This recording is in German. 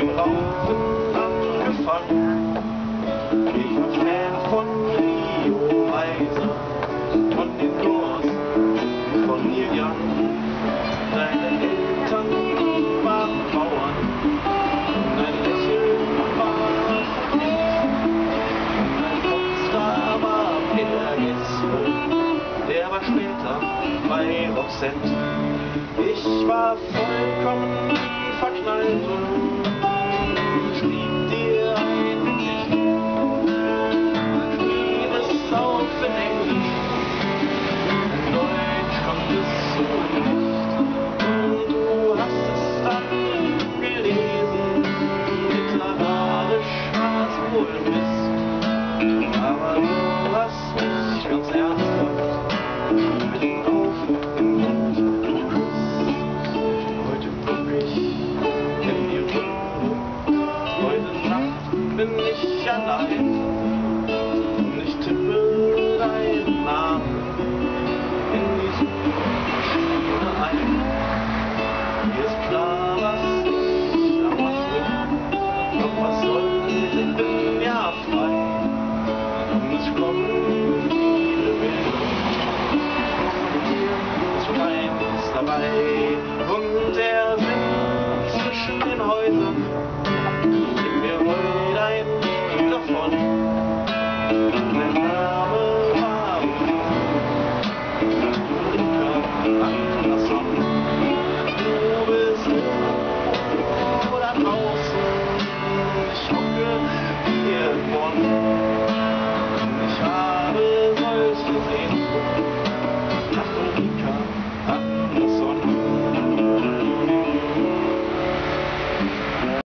Rauchen angefangen. Ich war Fan von Rio Reiser, von den Doors, von Neil Young. Deine Eltern waren Bauern, dein Lächeln war verkehrt. Dein Popstar war Peter Gessle, der war später bei Roxette. Ich war vollkommen verknallt und schrieb dir ein Gedicht. Schrieb es auf in Englisch, in Deutsch konntest du nicht. Und du hast es dann gelesen, literarisch war es wohl Mist. Aber du hast mich ganz ernsthaft mitten auf den Mund geküsst. Heute guck ich in die Runde, heute Nacht bin ich allein und ich tippe deinen Namen in die Suchmaschine ein. Mir ist klar, was ich da mache, doch was sollte, bin ja frei. Und es kommen viele Bilder, doch von dir ist keins dabei. Und der Wind zwischen den Häusern gibt mir heute ein Stück davon. Dein Name war Ulrika Andersson. Du bist irgendwo da draußen, ich hocke hier in Bonn. Ich habe solche Sehnsucht